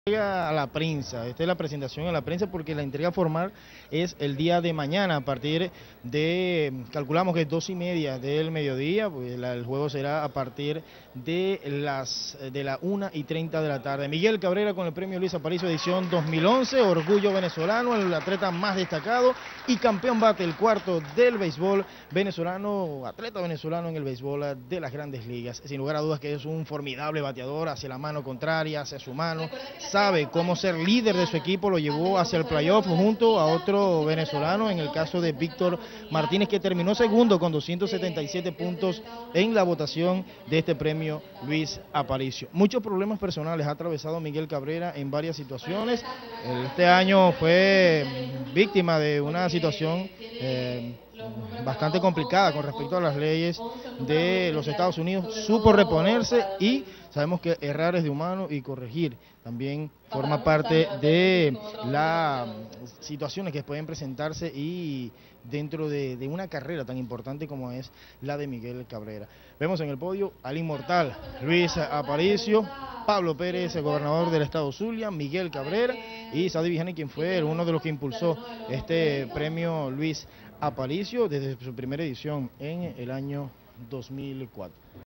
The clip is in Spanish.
A la prensa, esta es la presentación a la prensa porque la entrega formal es el día de mañana a partir de, calculamos que 2:30 del mediodía, pues el juego será a partir de la 1:30 de la tarde. Miguel Cabrera con el premio Luis Aparicio edición 2011, orgullo venezolano, el atleta más destacado y campeón bate, el cuarto del béisbol venezolano, atleta venezolano en el béisbol de las grandes ligas. Sin lugar a dudas que es un formidable bateador hacia la mano contraria, hacia su mano, sabe cómo ser líder de su equipo, lo llevó hacia el playoff junto a otro venezolano, en el caso de Víctor Martínez, que terminó segundo con 277 puntos en la votación de este premio Luis Aparicio. Muchos problemas personales ha atravesado Miguel Cabrera en varias situaciones. Este año fue víctima de una situación bastante complicada con respecto a las leyes de los Estados Unidos. Supo reponerse y sabemos que errar es de humano y corregir también forma parte de las situaciones que pueden presentarse y dentro de una carrera tan importante como es la de Miguel Cabrera. Vemos en el podio al inmortal Luis Aparicio, Pablo Pérez, el gobernador del estado Zulia, Miguel Cabrera y Saudi Vijani, quien fue uno de los que impulsó este premio Luis Aparicio desde su primera edición en el año 2004.